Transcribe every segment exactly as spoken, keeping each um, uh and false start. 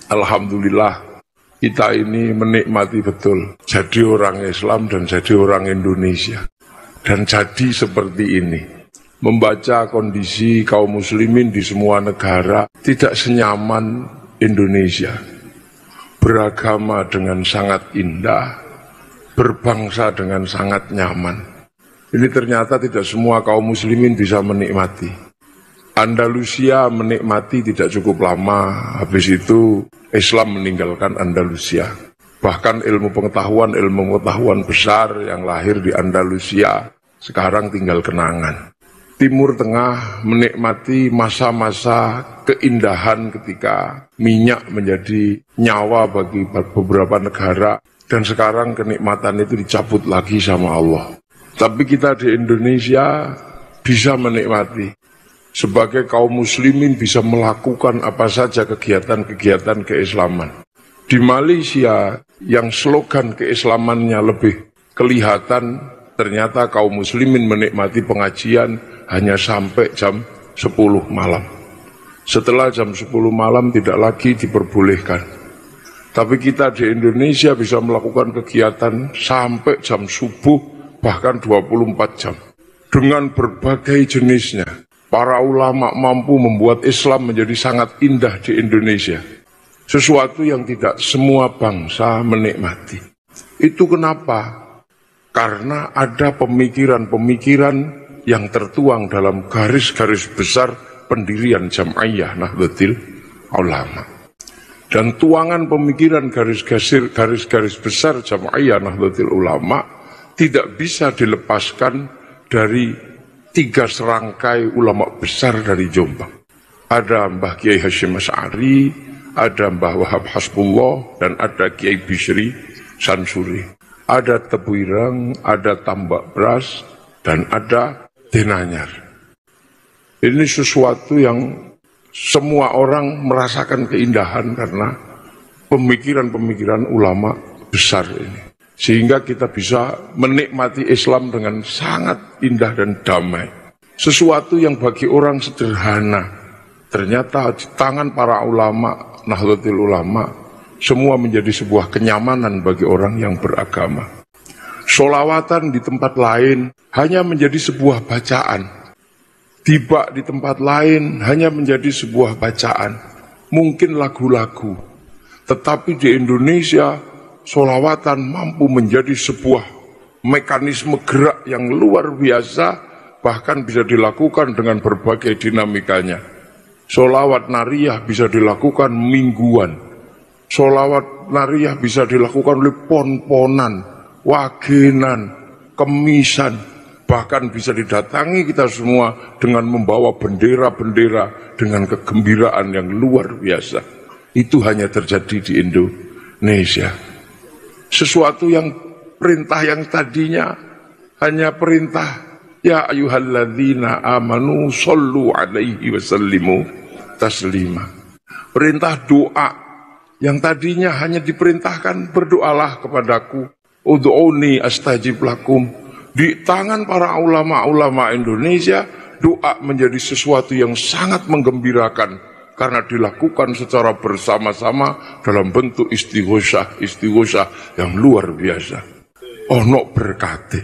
Alhamdulillah kita ini menikmati betul jadi orang Islam dan jadi orang Indonesia. Dan jadi seperti ini, membaca kondisi kaum muslimin di semua negara tidak senyaman Indonesia. Beragama dengan sangat indah, berbangsa dengan sangat nyaman. Ini ternyata tidak semua kaum muslimin bisa menikmati. Andalusia menikmati tidak cukup lama, habis itu Islam meninggalkan Andalusia. Bahkan ilmu pengetahuan, ilmu pengetahuan besar yang lahir di Andalusia sekarang tinggal kenangan. Timur Tengah menikmati masa-masa keindahan ketika minyak menjadi nyawa bagi beberapa negara, dan sekarang kenikmatan itu dicabut lagi sama Allah. Tapi kita di Indonesia bisa menikmati. Sebagai kaum muslimin bisa melakukan apa saja kegiatan-kegiatan keislaman. Di Malaysia yang slogan keislamannya lebih kelihatan, ternyata kaum muslimin menikmati pengajian hanya sampai jam sepuluh malam. Setelah jam sepuluh malam tidak lagi diperbolehkan. Tapi kita di Indonesia bisa melakukan kegiatan sampai jam subuh, bahkan dua puluh empat jam. Dengan berbagai jenisnya, para ulama mampu membuat Islam menjadi sangat indah di Indonesia. Sesuatu yang tidak semua bangsa menikmati. Itu kenapa? Karena ada pemikiran-pemikiran yang tertuang dalam garis-garis besar pendirian Jam'iyah Nahdlatul Ulama. Dan tuangan pemikiran garis-garis besar Jam'iyah Nahdlatul Ulama tidak bisa dilepaskan dari tiga serangkai ulama besar dari Jombang. Ada Mbah Kiai Hasyim Asy'ari, ada Mbah Wahab Hasbullah, dan ada Kiai Bisri Sansuri. Ada Tebuireng, ada Tambak Bras, dan ada Denanyar. Ini sesuatu yang semua orang merasakan keindahan karena pemikiran-pemikiran ulama besar ini. Sehingga kita bisa menikmati Islam dengan sangat indah dan damai. Sesuatu yang bagi orang sederhana, ternyata di tangan para ulama, Nahdlatul Ulama, semua menjadi sebuah kenyamanan bagi orang yang beragama. Sholawatan di tempat lain hanya menjadi sebuah bacaan. Tiba di tempat lain hanya menjadi sebuah bacaan. Mungkin lagu-lagu. Tetapi di Indonesia, sholawatan mampu menjadi sebuah mekanisme gerak yang luar biasa, bahkan bisa dilakukan dengan berbagai dinamikanya. Sholawat nariyah bisa dilakukan mingguan. Sholawat nariyah bisa dilakukan oleh pon-ponan, wagenan, kemisan. Bahkan bisa didatangi kita semua dengan membawa bendera-bendera dengan kegembiraan yang luar biasa. Itu hanya terjadi di Indonesia. Sesuatu yang perintah yang tadinya hanya perintah ya ayyuhalladzina amanu shollu alaihi wasallimu taslima. Perintah doa yang tadinya hanya diperintahkan berdoalah kepadaku, ud'uni astajib lakum. Di tangan para ulama-ulama Indonesia, doa menjadi sesuatu yang sangat menggembirakan karena dilakukan secara bersama-sama dalam bentuk istighosah, istighosah yang luar biasa. Ono berkati.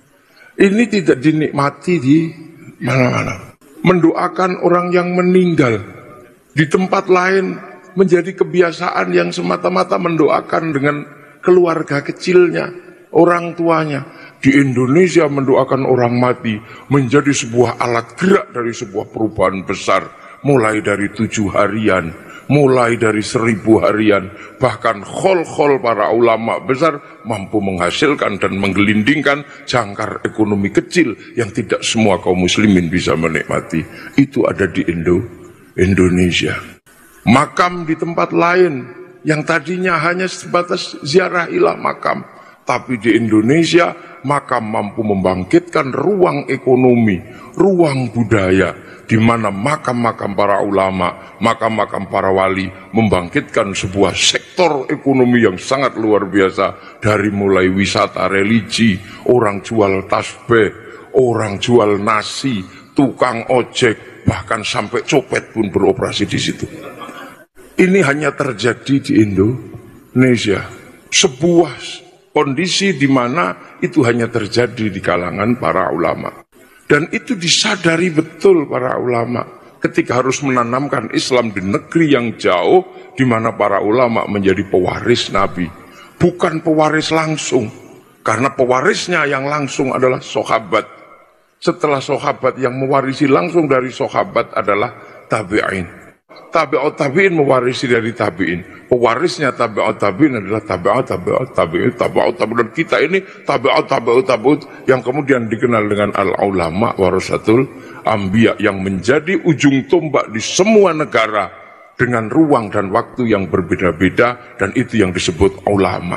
Ini tidak dinikmati di mana-mana. Mendoakan orang yang meninggal di tempat lain menjadi kebiasaan yang semata-mata mendoakan dengan keluarga kecilnya, orang tuanya. Di Indonesia mendoakan orang mati menjadi sebuah alat gerak dari sebuah perubahan besar. Mulai dari tujuh harian, mulai dari seribu harian, bahkan khol-khol para ulama besar mampu menghasilkan dan menggelindingkan jangkar ekonomi kecil yang tidak semua kaum muslimin bisa menikmati. Itu ada di Indo, Indonesia. Makam di tempat lain yang tadinya hanya sebatas ziarah ilah makam, tapi di Indonesia makam mampu membangkitkan ruang ekonomi, ruang budaya, di mana makam-makam para ulama, makam-makam para wali membangkitkan sebuah sektor ekonomi yang sangat luar biasa, dari mulai wisata religi, orang jual tasbih, orang jual nasi, tukang ojek, bahkan sampai copet pun beroperasi di situ. Ini hanya terjadi di Indonesia. Sebuah kondisi di mana itu hanya terjadi di kalangan para ulama. Dan itu disadari betul para ulama ketika harus menanamkan Islam di negeri yang jauh, di mana para ulama menjadi pewaris Nabi. Bukan pewaris langsung, karena pewarisnya yang langsung adalah sahabat. Setelah sahabat, yang mewarisi langsung dari sahabat adalah tabi'in. Tabi'ut tabi'in mewarisi dari tabi'in. Pewarisnya tabi'ut tabi'in adalah tabi'ut tabi'ut tabi'in tabi'ut tabi'in. Dan kita ini tabi'ut tabi'ut tabi'ut yang kemudian dikenal dengan al-ulama warasatul anbiya, yang menjadi ujung tombak di semua negara dengan ruang dan waktu yang berbeda-beda, dan itu yang disebut ulama.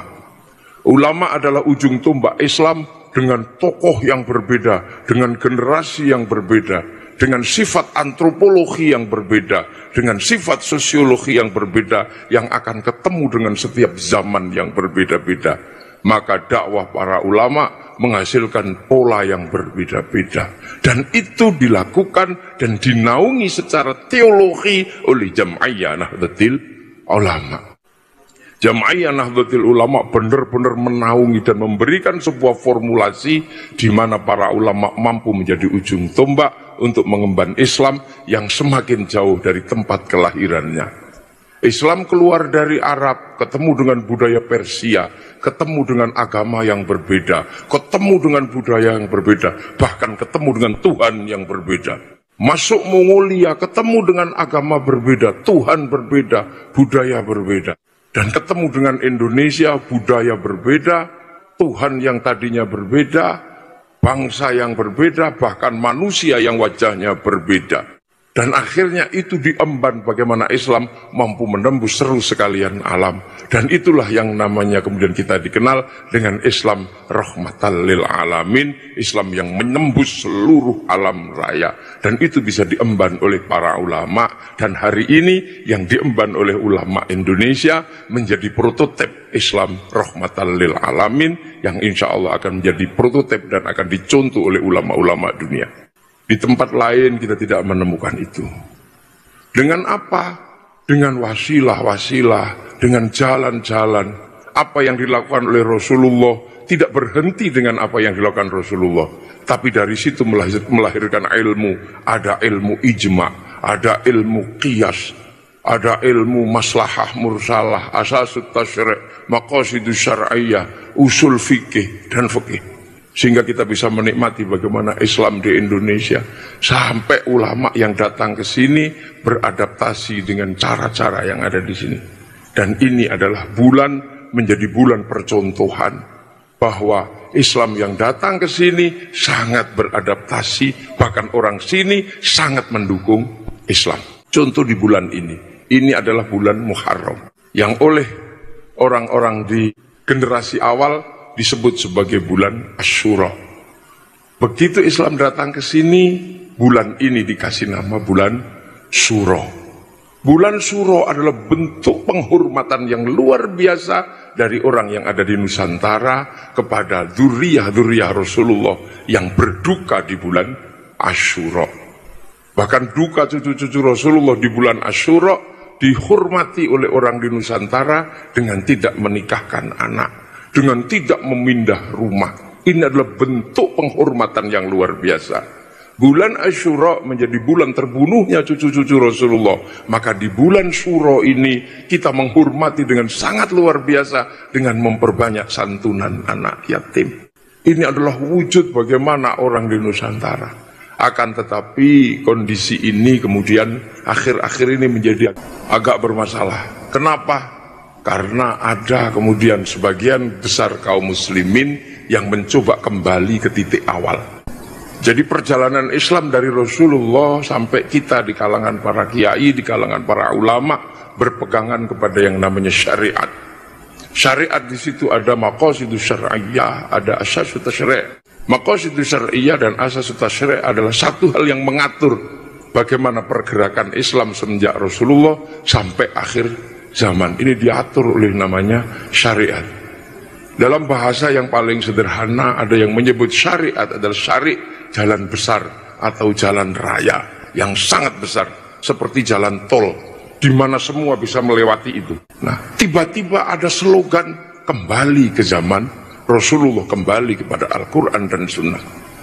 Ulama adalah ujung tombak Islam dengan tokoh yang berbeda, dengan generasi yang berbeda, dengan sifat antropologi yang berbeda, dengan sifat sosiologi yang berbeda, yang akan ketemu dengan setiap zaman yang berbeda-beda. Maka dakwah para ulama menghasilkan pola yang berbeda-beda, dan itu dilakukan dan dinaungi secara teologi oleh Jam'iyah Nahdlatul Ulama. Jam'iyah Nahdlatul Ulama benar-benar menaungi dan memberikan sebuah formulasi di mana para ulama mampu menjadi ujung tombak untuk mengemban Islam yang semakin jauh dari tempat kelahirannya. Islam keluar dari Arab, ketemu dengan budaya Persia, ketemu dengan agama yang berbeda, ketemu dengan budaya yang berbeda, bahkan ketemu dengan Tuhan yang berbeda. Masuk Mongolia, ketemu dengan agama berbeda, Tuhan berbeda, budaya berbeda. Dan ketemu dengan Indonesia, budaya berbeda, Tuhan yang tadinya berbeda, bangsa yang berbeda, bahkan manusia yang wajahnya berbeda. Dan akhirnya itu diemban bagaimana Islam mampu menembus seru sekalian alam. Dan itulah yang namanya kemudian kita dikenal dengan Islam rahmatan lil alamin, Islam yang menembus seluruh alam raya. Dan itu bisa diemban oleh para ulama, dan hari ini yang diemban oleh ulama Indonesia menjadi prototip Islam rahmatan lil alamin, yang insya Allah akan menjadi prototip dan akan dicontoh oleh ulama-ulama dunia. Di tempat lain kita tidak menemukan itu. Dengan apa? Dengan wasilah-wasilah, dengan jalan-jalan. Apa yang dilakukan oleh Rasulullah tidak berhenti dengan apa yang dilakukan Rasulullah, tapi dari situ melahirkan ilmu. Ada ilmu ijma, ada ilmu qiyas, ada ilmu maslahah mursalah, asasut tasyri', maqasidus syar'iyyah, usul fikih dan fikih. Sehingga kita bisa menikmati bagaimana Islam di Indonesia, sampai ulama yang datang ke sini beradaptasi dengan cara-cara yang ada di sini. Dan ini adalah bulan, menjadi bulan percontohan bahwa Islam yang datang ke sini sangat beradaptasi, bahkan orang sini sangat mendukung Islam. Contoh di bulan ini, ini adalah bulan Muharram, yang oleh orang-orang di generasi awal disebut sebagai bulan Asyura. Begitu Islam datang ke sini, bulan ini dikasih nama bulan Syuro. Bulan Syuro adalah bentuk penghormatan yang luar biasa dari orang yang ada di Nusantara kepada dzurriyyah-dzurriyyah Rasulullah yang berduka di bulan Asyura. Bahkan duka cucu-cucu Rasulullah di bulan Asyura dihormati oleh orang di Nusantara dengan tidak menikahkan anak, dengan tidak memindah rumah. Ini adalah bentuk penghormatan yang luar biasa. Bulan Asyura menjadi bulan terbunuhnya cucu-cucu Rasulullah. Maka di bulan Syuro ini kita menghormati dengan sangat luar biasa dengan memperbanyak santunan anak yatim. Ini adalah wujud bagaimana orang di Nusantara. Akan tetapi kondisi ini kemudian akhir-akhir ini menjadi agak bermasalah. Kenapa? Karena ada kemudian sebagian besar kaum muslimin yang mencoba kembali ke titik awal. Jadi perjalanan Islam dari Rasulullah sampai kita di kalangan para kiai, di kalangan para ulama berpegangan kepada yang namanya syariat. Syariat di situ ada maqasidus syar'iyyah, ada asasut tasyri'. Maqasidus syar'iyyah dan asasut tasyri' adalah satu hal yang mengatur bagaimana pergerakan Islam semenjak Rasulullah sampai akhir zaman. Ini diatur oleh namanya syariat. Dalam bahasa yang paling sederhana ada yang menyebut syariat adalah syari' jalan besar atau jalan raya yang sangat besar, seperti jalan tol. di mana semua bisa melewati itu. Nah, tiba-tiba ada slogan kembali ke zaman Rasulullah, kembali kepada Al-Quran dan Sunnah.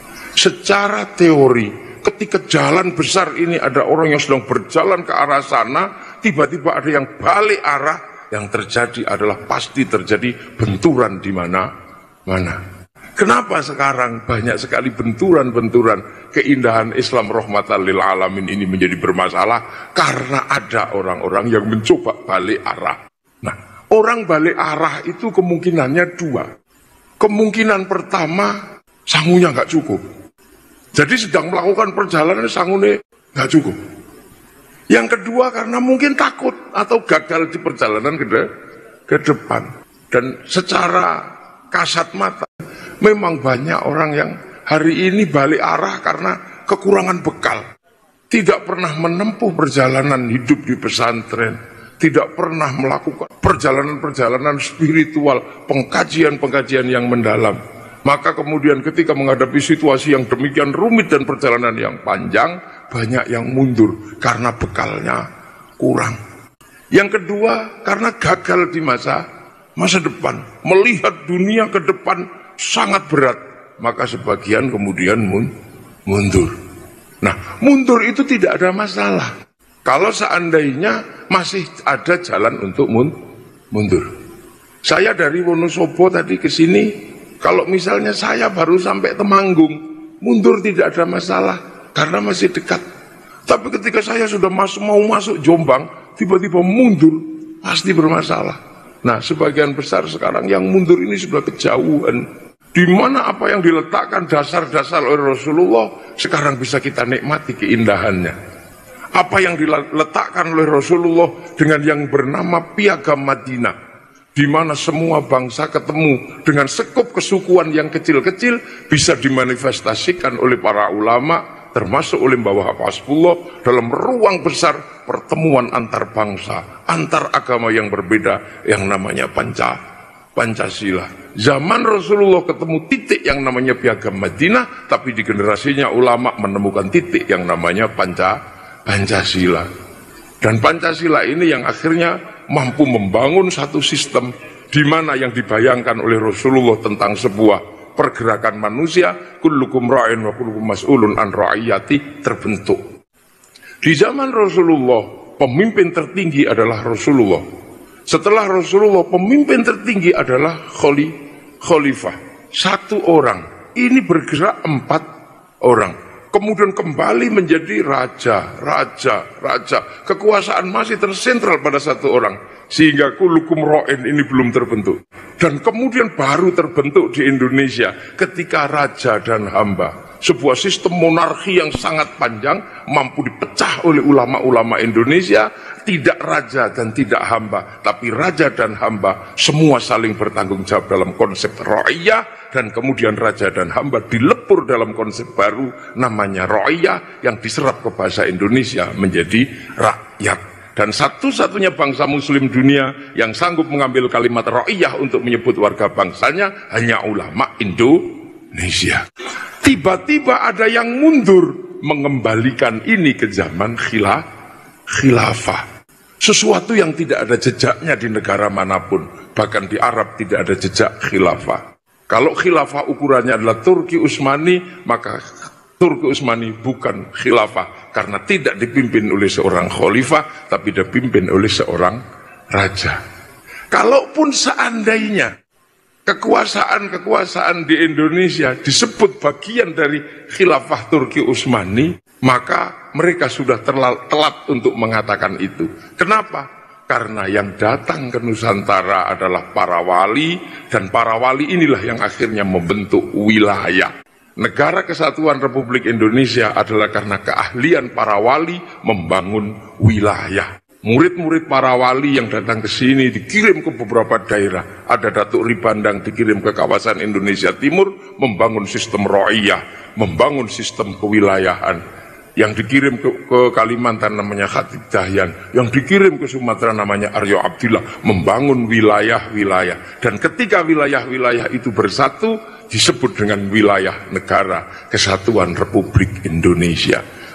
Secara teori, ketika jalan besar ini ada orang yang sedang berjalan ke arah sana, tiba-tiba ada yang balik arah, yang terjadi adalah pasti terjadi benturan di mana-mana. Kenapa sekarang banyak sekali benturan-benturan keindahan Islam rahmatan lil alamin ini menjadi bermasalah? Karena ada orang-orang yang mencoba balik arah. Nah, orang balik arah itu kemungkinannya dua. Kemungkinan pertama, sangunya nggak cukup. Jadi sedang melakukan perjalanan, sangunya nggak cukup. Yang kedua, karena mungkin takut atau gagal di perjalanan ke, de ke depan. Dan secara kasat mata, memang banyak orang yang hari ini balik arah karena kekurangan bekal. Tidak pernah menempuh perjalanan hidup di pesantren. Tidak pernah melakukan perjalanan-perjalanan spiritual, pengkajian-pengkajian yang mendalam. Maka kemudian ketika menghadapi situasi yang demikian rumit dan perjalanan yang panjang, banyak yang mundur karena bekalnya kurang. Yang kedua, karena gagal di masa masa depan, melihat dunia ke depan sangat berat, maka sebagian kemudian mundur. Nah, mundur itu tidak ada masalah kalau seandainya masih ada jalan untuk mundur. Saya dari Wonosobo tadi ke sini, kalau misalnya saya baru sampai Temanggung, mundur tidak ada masalah karena masih dekat. Tapi ketika saya sudah masuk, mau masuk Jombang, tiba-tiba mundur, pasti bermasalah. Nah, sebagian besar sekarang yang mundur ini sudah kejauhan. Di mana apa yang diletakkan dasar-dasar oleh Rasulullah, sekarang bisa kita nikmati keindahannya. Apa yang diletakkan oleh Rasulullah dengan yang bernama Piagam Madinah, di mana semua bangsa ketemu dengan sekup kesukuan yang kecil-kecil bisa dimanifestasikan oleh para ulama, termasuk oleh Mbah Hasbullah dalam ruang besar pertemuan antar bangsa, antar agama yang berbeda yang namanya Panca, Pancasila. Zaman Rasulullah ketemu titik yang namanya Piagam Madinah, tapi di generasinya ulama menemukan titik yang namanya Panca, Pancasila. Dan Pancasila ini yang akhirnya mampu membangun satu sistem di mana yang dibayangkan oleh Rasulullah tentang sebuah pergerakan manusia, kullukum ra'in wa kullukum mas'ulun an ra'iyati, terbentuk. Di zaman Rasulullah, pemimpin tertinggi adalah Rasulullah. Setelah Rasulullah, pemimpin tertinggi adalah kholi, khalifah. Satu orang, ini bergerak empat orang. Kemudian kembali menjadi raja, raja, raja. Kekuasaan masih tersentral pada satu orang. Sehingga kullukum ra'in ini belum terbentuk. Dan kemudian baru terbentuk di Indonesia ketika raja dan hamba. Sebuah sistem monarki yang sangat panjang mampu dipecah oleh ulama-ulama Indonesia. Tidak raja dan tidak hamba, tapi raja dan hamba semua saling bertanggung jawab dalam konsep ra'iyah. Dan kemudian raja dan hamba dilepur dalam konsep baru namanya ra'iyah yang diserap ke bahasa Indonesia menjadi rakyat. Dan satu-satunya bangsa muslim dunia yang sanggup mengambil kalimat ra'iyah untuk menyebut warga bangsanya hanya ulama Indonesia. Tiba-tiba ada yang mundur mengembalikan ini ke zaman khilaf, khilafah. Sesuatu yang tidak ada jejaknya di negara manapun. Bahkan di Arab tidak ada jejak khilafah. Kalau khilafah ukurannya adalah Turki Utsmani, maka Turki Utsmani bukan khilafah. Karena tidak dipimpin oleh seorang khalifah, tapi dipimpin oleh seorang raja. Kalaupun seandainya kekuasaan-kekuasaan di Indonesia disebut bagian dari khilafah Turki Utsmani, maka mereka sudah terlalu telat untuk mengatakan itu. Kenapa? Karena yang datang ke Nusantara adalah para wali, dan para wali inilah yang akhirnya membentuk wilayah. Negara Kesatuan Republik Indonesia adalah karena keahlian para wali membangun wilayah. Murid-murid para wali yang datang ke sini dikirim ke beberapa daerah. Ada Datuk Ribandang dikirim ke kawasan Indonesia Timur membangun sistem ra'iyah, membangun sistem kewilayahan. Yang dikirim ke, ke Kalimantan namanya Khatib Dahyan, yang dikirim ke Sumatera namanya Aryo Abdillah, membangun wilayah-wilayah. Dan ketika wilayah-wilayah itu bersatu, disebut dengan wilayah negara Kesatuan Republik Indonesia.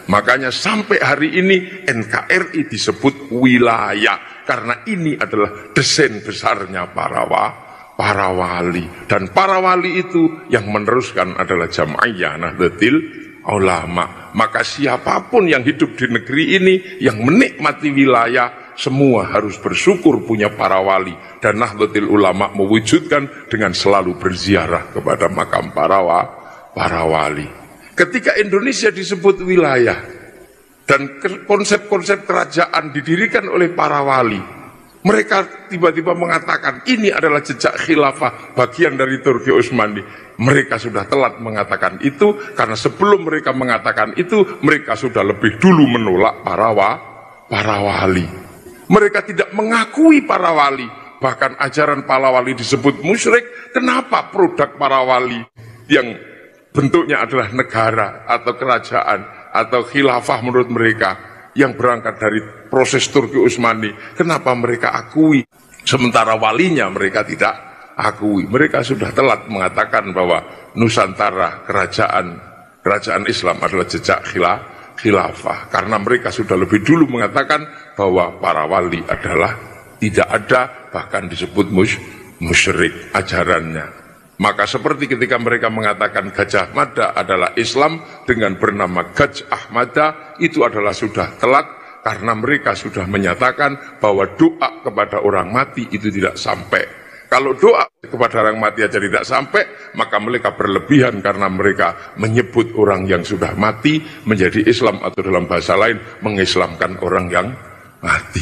Makanya sampai hari ini N K R I disebut wilayah, karena ini adalah desain besarnya para wa, para wali. Dan para wali itu yang meneruskan adalah Jam'iyah Nahdlatul Ulama. Maka siapapun yang hidup di negeri ini, yang menikmati wilayah, semua harus bersyukur punya para wali. Dan Nahdlatul Ulama mewujudkan dengan selalu berziarah kepada makam para, wa, para wali. Ketika Indonesia disebut wilayah dan konsep-konsep kerajaan didirikan oleh para wali, mereka tiba-tiba mengatakan ini adalah jejak khilafah bagian dari Turki Utsmani. Mereka sudah telat mengatakan itu, karena sebelum mereka mengatakan itu, mereka sudah lebih dulu menolak para, wa, para wali. Mereka tidak mengakui para wali, bahkan ajaran para wali disebut musyrik. Kenapa produk para wali yang bentuknya adalah negara atau kerajaan atau khilafah menurut mereka yang berangkat dari proses Turki Utsmani, kenapa mereka akui sementara walinya mereka tidak akui? Mereka sudah telat mengatakan bahwa Nusantara kerajaan kerajaan Islam adalah jejak khilafah, karena mereka sudah lebih dulu mengatakan bahwa para wali adalah tidak ada, bahkan disebut mus, musyrik ajarannya. Maka seperti ketika mereka mengatakan Gajah Mada adalah Islam dengan bernama Gajah Ahmada, itu adalah sudah telat, karena mereka sudah menyatakan bahwa doa kepada orang mati itu tidak sampai. Kalau doa kepada orang mati aja tidak sampai, maka mereka berlebihan karena mereka menyebut orang yang sudah mati menjadi Islam, atau dalam bahasa lain mengislamkan orang yang mati.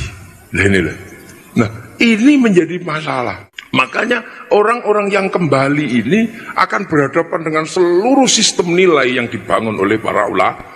Nah, ini menjadi masalah. Makanya orang-orang yang kembali ini akan berhadapan dengan seluruh sistem nilai yang dibangun oleh para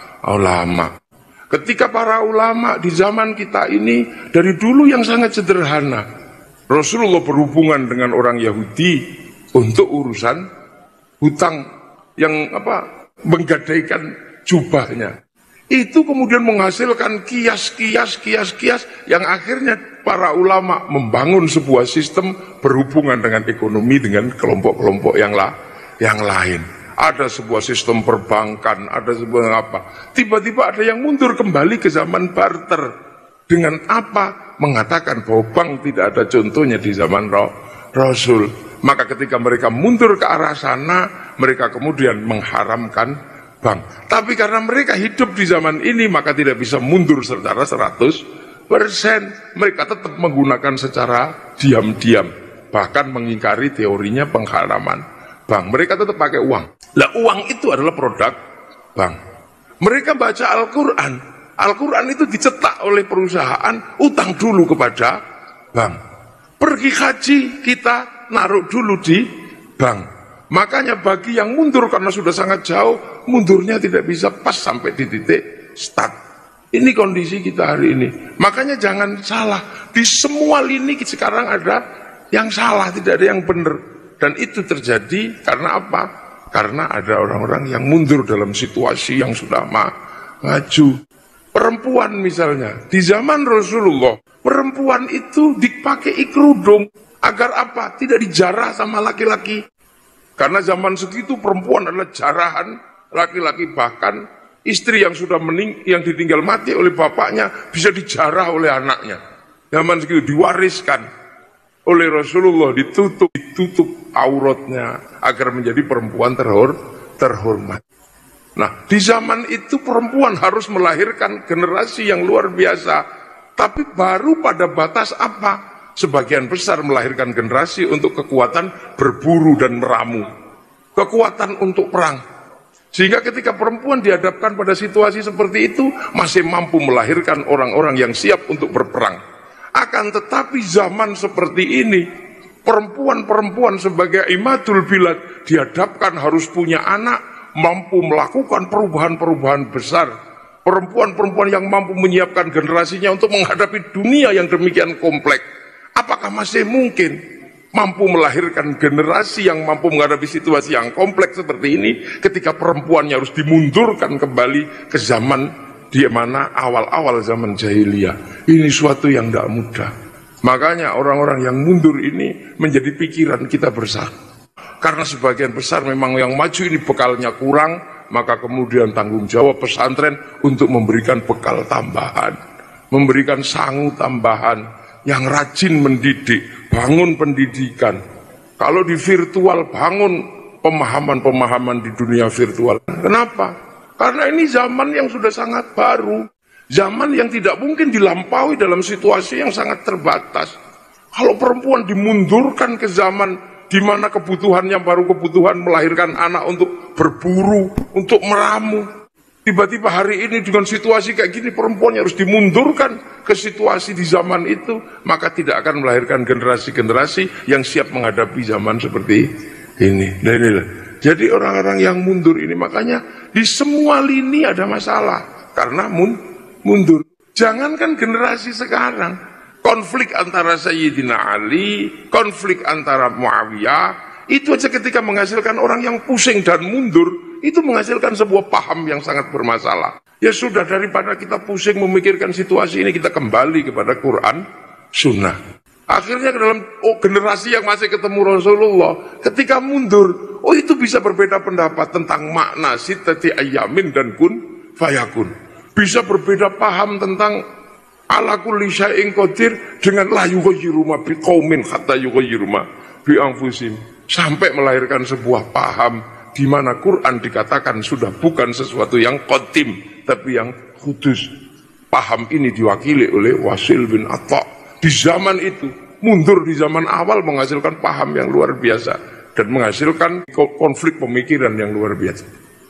ulama. Ketika para ulama di zaman kita ini dari dulu yang sangat sederhana, Rasulullah berhubungan dengan orang Yahudi untuk urusan hutang yang apa menggadaikan jubahnya. Itu kemudian menghasilkan kias, kias, kias, kias, yang akhirnya para ulama membangun sebuah sistem berhubungan dengan ekonomi dengan kelompok-kelompok yang, la, yang lain. Ada sebuah sistem perbankan, ada sebuah apa. Tiba-tiba ada yang mundur kembali ke zaman barter. Dengan apa? Mengatakan bahwa bank tidak ada contohnya di zaman Rasul. Maka ketika mereka mundur ke arah sana, mereka kemudian mengharamkan bank. Tapi karena mereka hidup di zaman ini, maka tidak bisa mundur secara seratus persen. Mereka tetap menggunakan secara diam-diam, bahkan mengingkari teorinya pengharaman bank. Mereka tetap pakai uang. Lah, uang itu adalah produk bank. Mereka baca Al-Quran. Al-Quran itu dicetak oleh perusahaan, utang dulu kepada bank. Pergi haji, kita naruh dulu di bank. Makanya bagi yang mundur karena sudah sangat jauh, mundurnya tidak bisa pas sampai di titik start. Ini kondisi kita hari ini. Makanya jangan salah, di semua lini sekarang ada yang salah, tidak ada yang benar. Dan itu terjadi karena apa? Karena ada orang-orang yang mundur dalam situasi yang sudah ma maju. Perempuan misalnya, di zaman Rasulullah, perempuan itu dipakai kerudung agar apa? Tidak dijarah sama laki-laki. Karena zaman segitu perempuan adalah jarahan laki-laki, bahkan istri yang sudah mening yang ditinggal mati oleh bapaknya bisa dijarah oleh anaknya. Zaman segitu diwariskan oleh Rasulullah, ditutup ditutup auratnya agar menjadi perempuan terhor, terhormat. Nah, di zaman itu perempuan harus melahirkan generasi yang luar biasa, tapi baru pada batas apa? Sebagian besar melahirkan generasi untuk kekuatan berburu dan meramu, kekuatan untuk perang. Sehingga ketika perempuan dihadapkan pada situasi seperti itu, masih mampu melahirkan orang-orang yang siap untuk berperang. Akan tetapi zaman seperti ini, perempuan-perempuan sebagai imadul bilad dihadapkan harus punya anak, mampu melakukan perubahan-perubahan besar. Perempuan-perempuan yang mampu menyiapkan generasinya untuk menghadapi dunia yang demikian kompleks. Apakah masih mungkin mampu melahirkan generasi yang mampu menghadapi situasi yang kompleks seperti ini ketika perempuannya harus dimundurkan kembali ke zaman di mana awal-awal zaman jahiliyah? Ini suatu yang tidak mudah. Makanya orang-orang yang mundur ini menjadi pikiran kita bersama. Karena sebagian besar memang yang maju ini bekalnya kurang, maka kemudian tanggung jawab pesantren untuk memberikan bekal tambahan, memberikan sangu tambahan, yang rajin mendidik, bangun pendidikan. Kalau di virtual, bangun pemahaman-pemahaman di dunia virtual. Kenapa? Karena ini zaman yang sudah sangat baru, zaman yang tidak mungkin dilampaui dalam situasi yang sangat terbatas. Kalau perempuan dimundurkan ke zaman di mana kebutuhannya baru kebutuhan melahirkan anak untuk berburu, untuk meramu. Tiba-tiba hari ini dengan situasi kayak gini perempuan harus dimundurkan ke situasi di zaman itu, maka tidak akan melahirkan generasi-generasi yang siap menghadapi zaman seperti ini. Nah inilah. Jadi orang-orang yang mundur ini makanya di semua lini ada masalah karena mun mundur. Jangankan generasi sekarang, konflik antara Sayyidina Ali, konflik antara Muawiyah, itu aja ketika menghasilkan orang yang pusing dan mundur, itu menghasilkan sebuah paham yang sangat bermasalah. Ya sudah, daripada kita pusing memikirkan situasi ini, kita kembali kepada Quran, Sunnah. Akhirnya ke dalam oh, generasi yang masih ketemu Rasulullah, ketika mundur, oh itu bisa berbeda pendapat tentang makna sittati ayyamin dan kun fayakun. Bisa berbeda paham tentang ala kulli syai'in qadir dengan la yughayyiru ma biqaumin hatta yughayyiru ma bi anfusihim, sampai melahirkan sebuah paham di mana Quran dikatakan sudah bukan sesuatu yang qadim tapi yang kudus. Paham ini diwakili oleh Wasil bin Atta. Di zaman itu, mundur di zaman awal menghasilkan paham yang luar biasa dan menghasilkan konflik pemikiran yang luar biasa.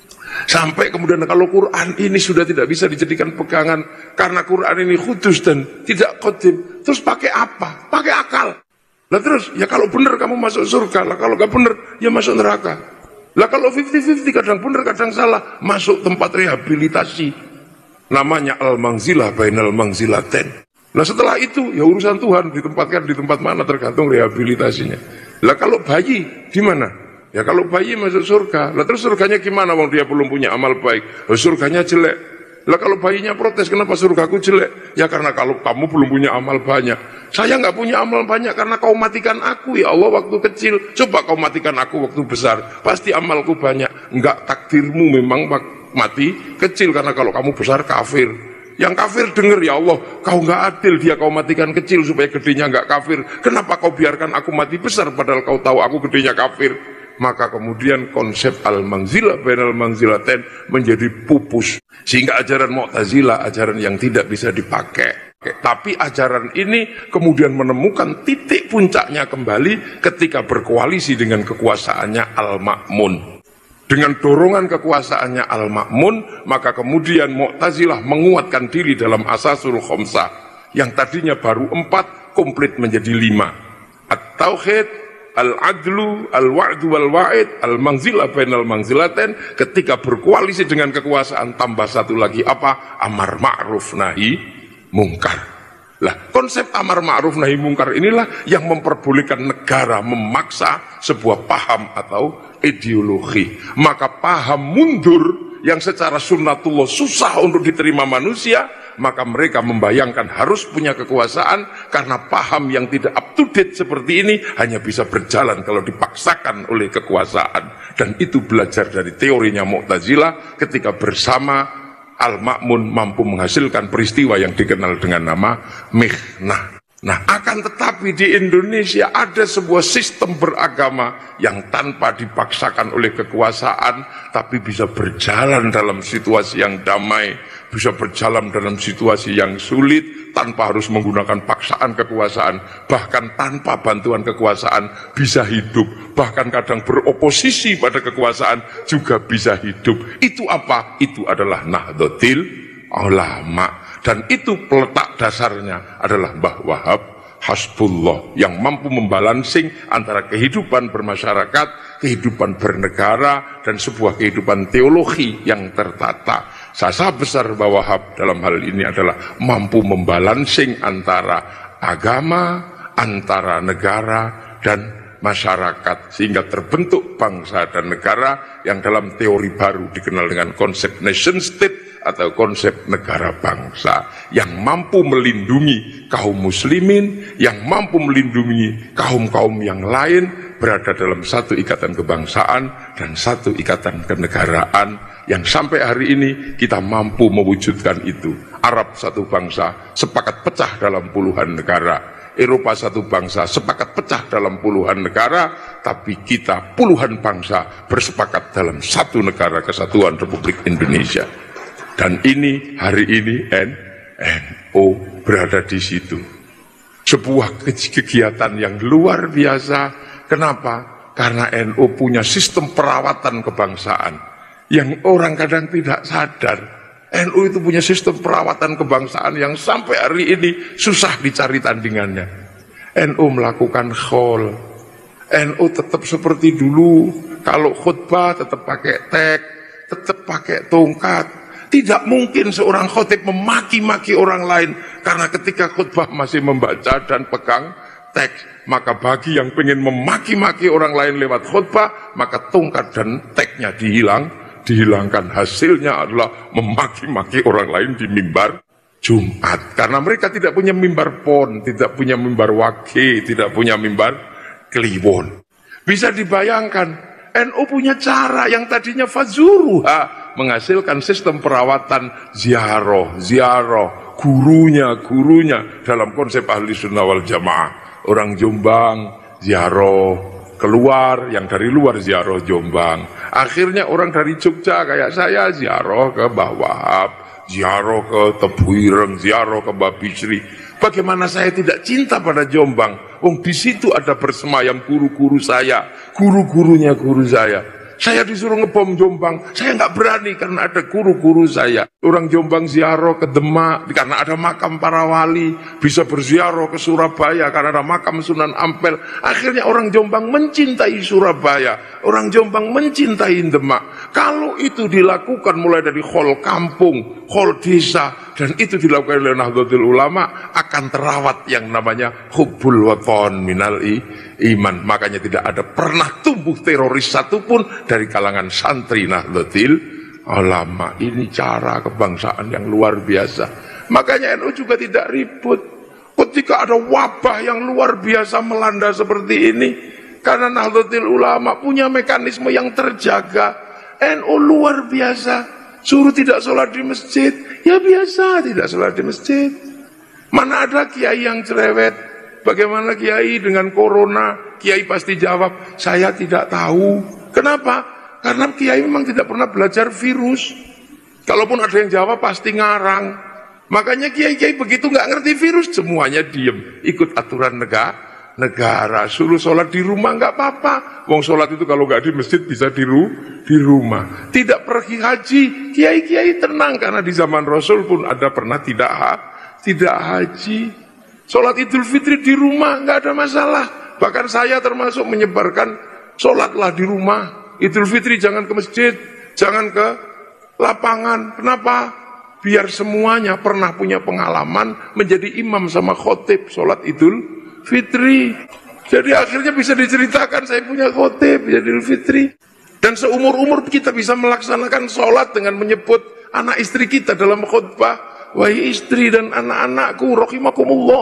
Sampai kemudian kalau Quran ini sudah tidak bisa dijadikan pegangan karena Quran ini kudus dan tidak qadim, terus pakai apa? Pakai akal. Lah terus, ya kalau benar kamu masuk surga, lah kalau gak benar ya masuk neraka. Lah kalau lima puluh lima puluh kadang benar kadang salah, masuk tempat rehabilitasi. Namanya al-mangzilah bainal mangzilaten. Nah setelah itu ya urusan Tuhan, ditempatkan di tempat mana tergantung rehabilitasinya. Lah kalau bayi di mana? Ya kalau bayi masuk surga. Lah terus surganya gimana wong dia belum punya amal baik? Oh, surganya jelek. Lah kalau bayinya protes, kenapa surgaku jelek? Ya karena kalau kamu belum punya amal banyak. Saya nggak punya amal banyak karena kau matikan aku ya Allah waktu kecil. Coba kau matikan aku waktu besar, pasti amalku banyak. Enggak, takdirmu memang mati kecil karena kalau kamu besar kafir. Yang kafir dengar, ya Allah, kau nggak adil, dia kau matikan kecil supaya gedenya nggak kafir. Kenapa kau biarkan aku mati besar padahal kau tahu aku gedenya kafir? Maka kemudian konsep al-manzilah bainal manzilatain menjadi pupus. Sehingga ajaran Mu'tazilah ajaran yang tidak bisa dipakai. Tapi ajaran ini kemudian menemukan titik puncaknya kembali ketika berkoalisi dengan kekuasaannya Al-Ma'mun. Dengan dorongan kekuasaannya Al-Ma'mun, maka kemudian Mu'tazilah menguatkan diri dalam Asasul Khamsah. Yang tadinya baru empat, komplit menjadi lima. At-Tauhid, Al-Adlu, Al-Wa'du wal-Wa'id, Al-Manzilah bainal manzilatain. Ketika berkoalisi dengan kekuasaan, tambah satu lagi apa? Amar ma'ruf nahi mungkar. Lah, konsep amar ma'ruf nahi mungkar inilah yang memperbolehkan negara memaksa sebuah paham atau ideologi. Maka paham mundur yang secara sunnatullah susah untuk diterima manusia, maka mereka membayangkan harus punya kekuasaan karena paham yang tidak up to date seperti ini hanya bisa berjalan kalau dipaksakan oleh kekuasaan. Dan itu belajar dari teorinya Mu'tazilah ketika bersama Al-Ma'mun mampu menghasilkan peristiwa yang dikenal dengan nama mihnah. Nah, akan tetapi di Indonesia ada sebuah sistem beragama yang tanpa dipaksakan oleh kekuasaan, tapi bisa berjalan dalam situasi yang damai, bisa berjalan dalam situasi yang sulit, tanpa harus menggunakan paksaan kekuasaan, bahkan tanpa bantuan kekuasaan bisa hidup, bahkan kadang beroposisi pada kekuasaan juga bisa hidup. Itu apa? Itu adalah Nahdlatul Ulama. Dan itu peletak dasarnya adalah Mbah Wahab Hasbullah yang mampu membalansing antara kehidupan bermasyarakat, kehidupan bernegara, dan sebuah kehidupan teologi yang tertata. Sasa besar Mbah Wahab dalam hal ini adalah mampu membalansing antara agama, antara negara, dan masyarakat, sehingga terbentuk bangsa dan negara yang dalam teori baru dikenal dengan konsep nation state atau konsep negara bangsa yang mampu melindungi kaum muslimin, yang mampu melindungi kaum-kaum yang lain berada dalam satu ikatan kebangsaan dan satu ikatan kenegaraan yang sampai hari ini kita mampu mewujudkan itu. Arab satu bangsa sepakat pecah dalam puluhan negara. Eropa satu bangsa sepakat pecah dalam puluhan negara, tapi kita puluhan bangsa bersepakat dalam satu negara kesatuan Republik Indonesia. Dan ini hari ini N U berada di situ. Sebuah kegiatan yang luar biasa. Kenapa? Karena N U punya sistem perawatan kebangsaan yang orang kadang tidak sadar. N U itu punya sistem perawatan kebangsaan yang sampai hari ini susah dicari tandingannya. N U melakukan khol. N U tetap seperti dulu. Kalau khutbah tetap pakai tek, tetap pakai tongkat. Tidak mungkin seorang khotib memaki-maki orang lain, karena ketika khutbah masih membaca dan pegang teks, maka bagi yang ingin memaki-maki orang lain lewat khutbah, maka tongkat dan teknya dihilang, dihilangkan. Hasilnya adalah memaki-maki orang lain di mimbar Jumat, karena mereka tidak punya mimbar pon, tidak punya mimbar wage, tidak punya mimbar kliwon. Bisa dibayangkan, N U punya cara yang tadinya fazuruha, menghasilkan sistem perawatan ziarah, ziarah, gurunya, gurunya dalam konsep ahli sunnah wal jamaah. Orang Jombang ziarah keluar, yang dari luar ziarah Jombang. Akhirnya orang dari Jogja kayak saya ziarah ke Mbah Wahab, ziarah ke Tebu Ireng, ziarah ke Mbah Bisri. Bagaimana saya tidak cinta pada Jombang? Wong di situ ada bersemayam guru-guru saya, guru-gurunya guru saya. Saya disuruh ngebom Jombang, saya nggak berani karena ada guru-guru saya. Orang Jombang ziarah ke Demak karena ada makam para wali, bisa berziarah ke Surabaya karena ada makam Sunan Ampel. Akhirnya orang Jombang mencintai Surabaya, orang Jombang mencintai Demak. Kalau itu dilakukan mulai dari khol kampung, khol desa, dan itu dilakukan oleh Nahdlatul Ulama, akan terawat yang namanya hubbul waton minal iman. Makanya tidak ada pernah tumbuh teroris satupun dari kalangan santri Nahdlatul Ulama. Ini cara kebangsaan yang luar biasa. Makanya N U juga tidak ribut ketika ada wabah yang luar biasa melanda seperti ini, karena Nahdlatul Ulama punya mekanisme yang terjaga. N U luar biasa. Suruh tidak sholat di masjid, ya biasa tidak sholat di masjid. Mana ada kiai yang cerewet? Bagaimana kiai dengan corona? Kiai pasti jawab, saya tidak tahu. Kenapa? Karena kiai memang tidak pernah belajar virus. Kalaupun ada yang jawab pasti ngarang. Makanya kiai-kiai begitu nggak ngerti virus, semuanya diem, ikut aturan negara. Negara suruh sholat di rumah nggak apa-apa. Wong sholat itu kalau nggak di masjid bisa di, ru, di rumah. Tidak pergi haji, kiai-kiai tenang karena di zaman Rasul pun ada pernah tidak ha, tidak haji. Sholat Idul Fitri di rumah nggak ada masalah. Bahkan saya termasuk menyebarkan sholatlah di rumah. Idul Fitri jangan ke masjid, jangan ke lapangan. Kenapa? Biar semuanya pernah punya pengalaman menjadi imam sama khotib sholat Idul Fitri. Jadi akhirnya bisa diceritakan saya punya khotib Idul Fitri. Dan seumur-umur kita bisa melaksanakan sholat dengan menyebut anak istri kita dalam khutbah. Wahai istri dan anak-anakku, rahimakumullah.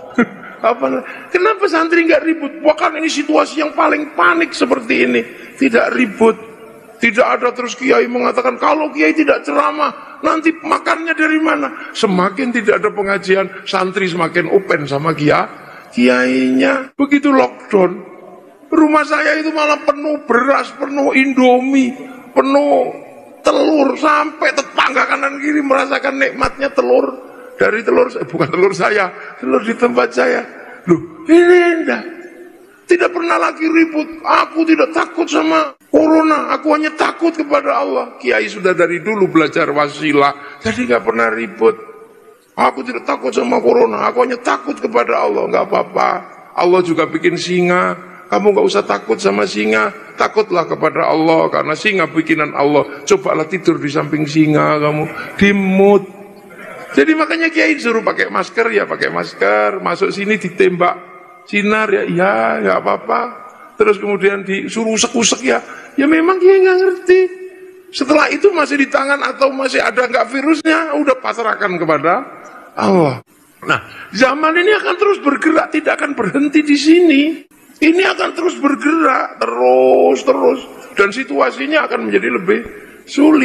Apa? Kenapa santri nggak ribut? Bahkan ini situasi yang paling panik seperti ini. Tidak ribut. Tidak ada terus kiai mengatakan kalau kiai tidak ceramah nanti makannya dari mana? Semakin tidak ada pengajian, santri semakin open sama kiai. Kiainya. Begitu lockdown, rumah saya itu malah penuh beras, penuh indomie, penuh telur, sampai tetangga kanan kiri merasakan nikmatnya telur. Dari telur, bukan telur saya, telur di tempat saya. Loh, ini enggak. Tidak pernah lagi ribut. Aku tidak takut sama corona, aku hanya takut kepada Allah. Kiai sudah dari dulu belajar wasilah, jadi nggak pernah ribut. Aku tidak takut sama corona, aku hanya takut kepada Allah. Nggak apa-apa, Allah juga bikin singa. Kamu nggak usah takut sama singa, takutlah kepada Allah, karena singa bikinan Allah. Cobalah tidur di samping singa kamu, dimut. Jadi makanya kiai suruh pakai masker, ya pakai masker. Masuk sini ditembak sinar, ya iya, nggak apa-apa. Terus kemudian disuruh usek-usek, ya ya memang kiai nggak ngerti. Setelah itu masih di tangan atau masih ada nggak virusnya, udah pasrahkan kepada Allah. Nah, zaman ini akan terus bergerak, tidak akan berhenti di sini. Ini akan terus bergerak, terus, terus. Dan situasinya akan menjadi lebih sulit.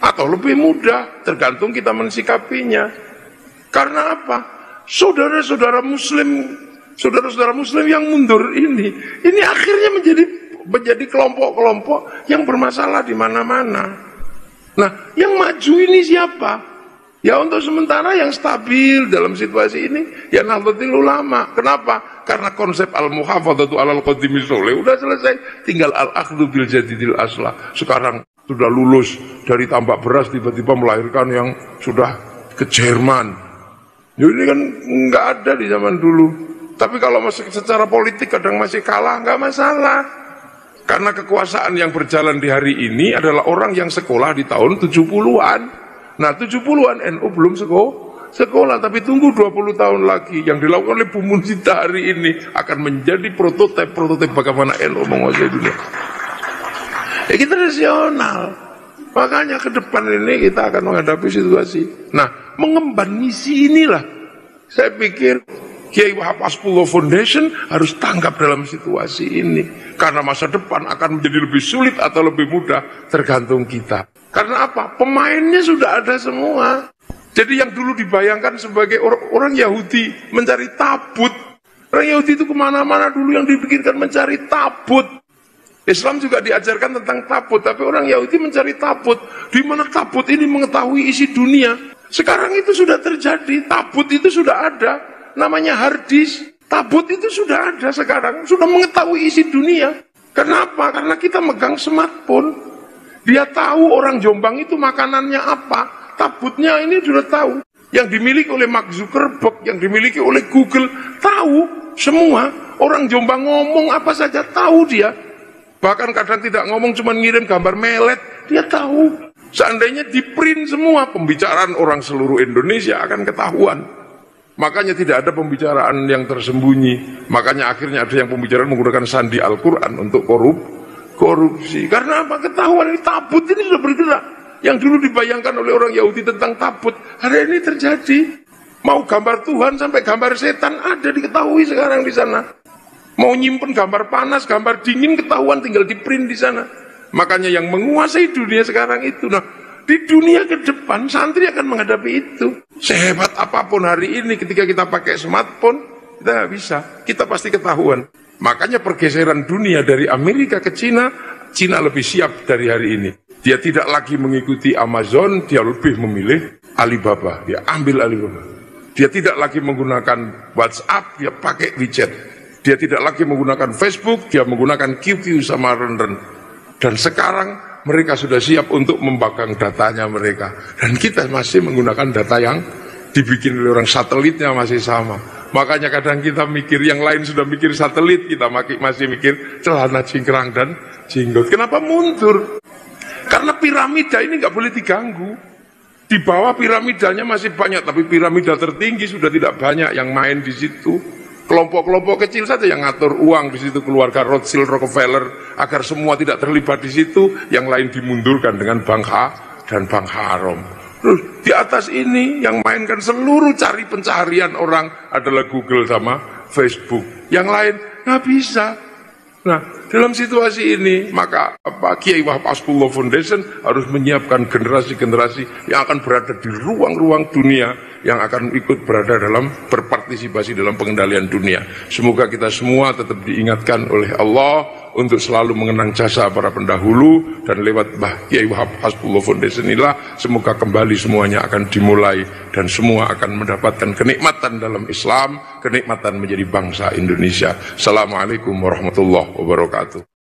atau lebih mudah, tergantung kita mensikapinya. Karena apa? Saudara-saudara muslim, saudara-saudara muslim yang mundur ini, ini akhirnya menjadi menjadi kelompok-kelompok yang bermasalah di mana-mana. Nah, yang maju ini siapa? Ya untuk sementara yang stabil dalam situasi ini ya Nahdlatul Ulama. Kenapa? Karena konsep al-muhafadzatu alal qadimi sholeh udah selesai, tinggal al-akhdhu bil jadidil aslah. Sekarang sudah lulus dari tambak beras tiba-tiba melahirkan yang sudah ke Jerman. Jadi kan nggak ada di zaman dulu. Tapi kalau masih secara politik kadang masih kalah, nggak masalah. Karena kekuasaan yang berjalan di hari ini adalah orang yang sekolah di tahun tujuh puluhan. Nah tujuh puluhan N U belum sekolah, sekolah tapi tunggu dua puluh tahun lagi. Yang dilakukan oleh Bu Munzita hari ini akan menjadi prototipe-prototipe bagaimana N U menguasai dunia. Ya kita rasional. Makanya ke depan ini kita akan menghadapi situasi. Nah, mengemban misi inilah saya pikir Kiai Wahab Hasbullah Foundation harus tanggap dalam situasi ini. Karena masa depan akan menjadi lebih sulit atau lebih mudah tergantung kita. Karena apa? Pemainnya sudah ada semua. Jadi yang dulu dibayangkan sebagai orang, orang Yahudi mencari tabut. Orang Yahudi itu kemana-mana dulu yang dipikirkan mencari tabut. Islam juga diajarkan tentang tabut, tapi orang Yahudi mencari tabut. Di mana tabut ini mengetahui isi dunia. Sekarang itu sudah terjadi, tabut itu sudah ada. Namanya harddisk. Tabut itu sudah ada sekarang, sudah mengetahui isi dunia. Kenapa? Karena kita megang smartphone. Dia tahu orang Jombang itu makanannya apa. Tabutnya ini sudah tahu. Yang dimiliki oleh Mark Zuckerberg, yang dimiliki oleh Google, tahu semua. Orang Jombang ngomong apa saja tahu dia. Bahkan kadang tidak ngomong, cuma ngirim gambar melet, dia tahu. Seandainya di print semua, pembicaraan orang seluruh Indonesia akan ketahuan. Makanya tidak ada pembicaraan yang tersembunyi. Makanya akhirnya ada yang pembicaraan menggunakan sandi Al-Quran untuk korup, korupsi. Karena apa? Ketahuan ini tabut ini sudah bergerak. Yang dulu dibayangkan oleh orang Yahudi tentang tabut, hari ini terjadi. Mau gambar Tuhan sampai gambar setan ada diketahui sekarang di sana. Mau nyimpen gambar panas, gambar dingin ketahuan tinggal di print di sana. Makanya yang menguasai dunia sekarang itu. Nah, di dunia ke depan santri akan menghadapi itu. Sehebat apapun hari ini ketika kita pakai smartphone, kita nggak bisa. Kita pasti ketahuan. Makanya pergeseran dunia dari Amerika ke Cina, Cina lebih siap dari hari ini. Dia tidak lagi mengikuti Amazon, dia lebih memilih Alibaba. Dia ambil Alibaba. Dia tidak lagi menggunakan WhatsApp, dia pakai WeChat. Dia tidak lagi menggunakan Facebook, dia menggunakan Q Q sama Ren-Ren. Dan sekarang mereka sudah siap untuk membakang datanya mereka. Dan kita masih menggunakan data yang dibikin oleh orang, satelitnya masih sama. Makanya kadang kita mikir, yang lain sudah mikir satelit, kita masih mikir celana cingkrang dan jenggot. Kenapa mundur? Karena piramida ini nggak boleh diganggu. Di bawah piramidanya masih banyak, tapi piramida tertinggi sudah tidak banyak yang main di situ. Kelompok-kelompok kecil saja yang ngatur uang di situ, keluarga Rothschild, Rockefeller, agar semua tidak terlibat di situ, yang lain dimundurkan dengan Bank H dan Bank Haram. Terus di atas ini yang mainkan seluruh cari pencaharian orang adalah Google sama Facebook. Yang lain nggak bisa. Nah, dalam situasi ini maka apa, Kiai Wahab Hasbullah Foundation harus menyiapkan generasi-generasi yang akan berada di ruang-ruang dunia, yang akan ikut berada dalam berpartisipasi dalam pengendalian dunia. Semoga kita semua tetap diingatkan oleh Allah untuk selalu mengenang jasa para pendahulu, dan lewat Mbah Kiai Wahab Hasbullah Foundation inilah semoga kembali semuanya akan dimulai dan semua akan mendapatkan kenikmatan dalam Islam, kenikmatan menjadi bangsa Indonesia. Assalamualaikum warahmatullahi wabarakatuh.